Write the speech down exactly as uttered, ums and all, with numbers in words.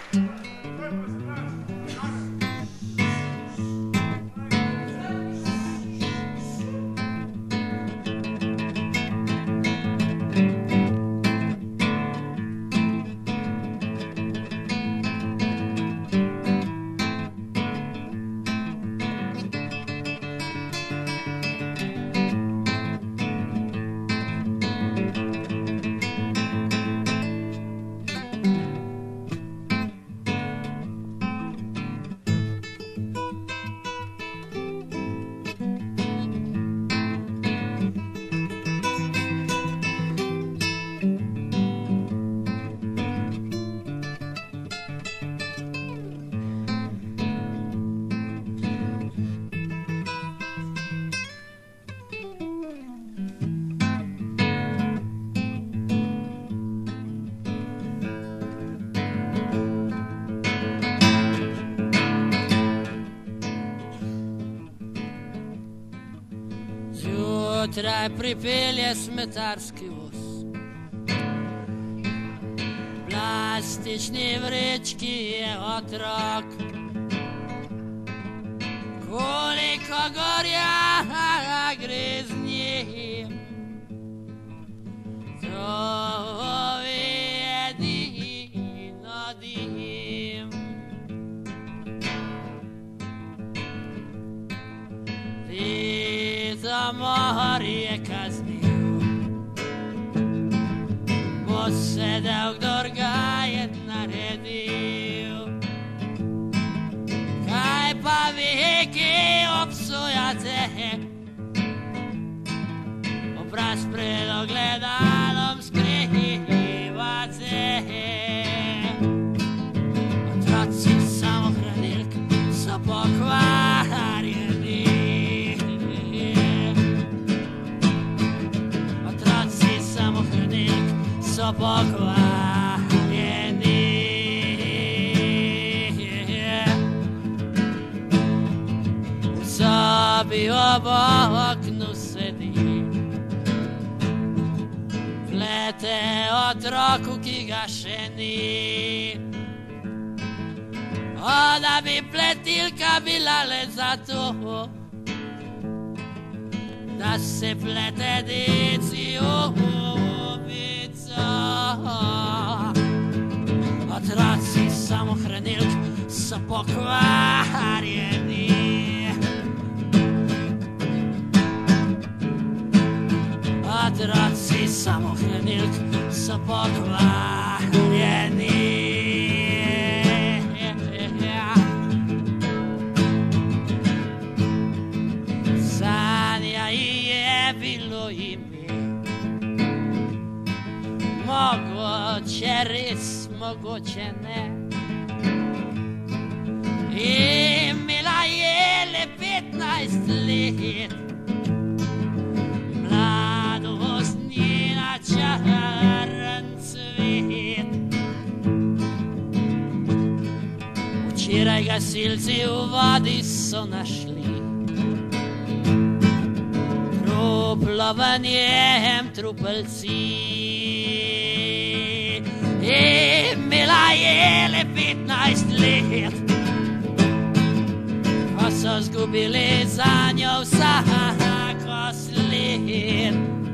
Zjutraj pripelje smetarski voz, plastični vrečki je otrok, koliko gorja gre z njim, to je edino dim. Ti za morje kaznil, bo sedel, kdor ga je naredil. Kaj pa vi, ki obsojate, obraz pred ogledalom skrivate. Otroci samohranilk so pokvarjeni, otroci samohranilk so pokvarjeni. V sobi ob oknu sedi, plete otroku, ki ga še ni. O, da bi pletilka bila le zato, da se plete deci ubico. Otroci samohranilk so pokvarjeni, otroci samohranilk so pokvarjeni. Sanja je bilo ime, mogoče res, mogoče ne. Imela je le petnajst let, mladost njena čaren cvet. Včeraj gasilci v vodi so našli truplo, v njem trupelci. Imela je le petnajst let, ko so zgubili za njo vsako sled.